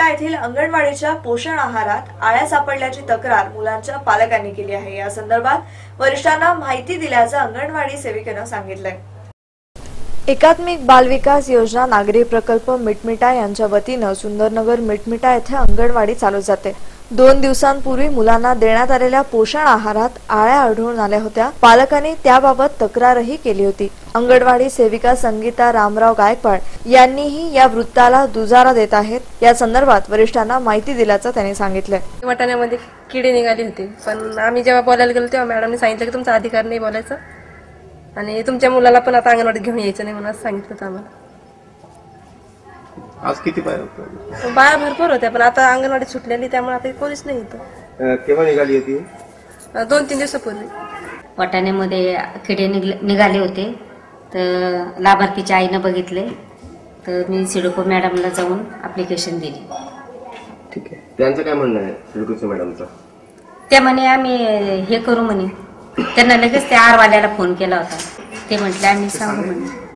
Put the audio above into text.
येथील अंगणवाडीच्या पोषण आहारात आळ्या सापडल्याची तक्रार मुलांच्या पालकांनी केली आहे। या संदर्भात वरिष्ठांना माहिती दिल्याचं अंगणवाडी सेविकेनं सांगितलंय। एकात्मिक बालविकास योजना नागरी प्रकल्प मिटमिटा यांच्या वतीनं सुंदरनगर मिटमिटा येथे अंगणवाडी चालू जाते। 2 दिवसांपूर्वी मुलांना देण्यात आलेल्या पोषण आहारात आळ्या आढळून आल्या होत्या। पालकांनी त्याबाबत तक्रारही केली होती। अंगणवाडी सेविका संगीता रामराव गायकवाड यांनीही या वृत्ताला दुजारा देत आहेत। या संदर्भात वरिष्ठांना माहिती दिल्याचं त्यांनी सांगितलंय। वाटाण्यामध्ये किडे निघाले होते, पण आम्ही जेव्हा बोलायला गेलो तेव्हा मॅडमने सांगितलं की तुमचा अधिकार नाही बोलायचं आणि तुमच्या मुलाला पण आता अंगणवाडीत घेऊन यायचं नाही म्हणून सांगितलं होतं आम्हाला। आज किती बाया होत्या? बाया भरपूर होत्या, पण आता अंगणवाडीत सुटलेली त्यामुळे आता कोणीच नाही होतं। केव्हा निघाली होती? 2-3 दिवसापूर्वी वाटाण्यामध्ये किडे निघाले होते, तर लाभार्थीच्या आईनं बघितले, तर मी सिडको मॅडमला जाऊन ऍप्लिकेशन दिली। ठीक आहे, त्यांचं काय म्हणणं आहे सिडकोच्या मॅडमचं? त्या म्हणे आम्ही हे करू म्हणे, त्यांना लगेच त्या आरवाल्याला फोन केला होता, ते म्हटले आम्ही सांगू म्हणे।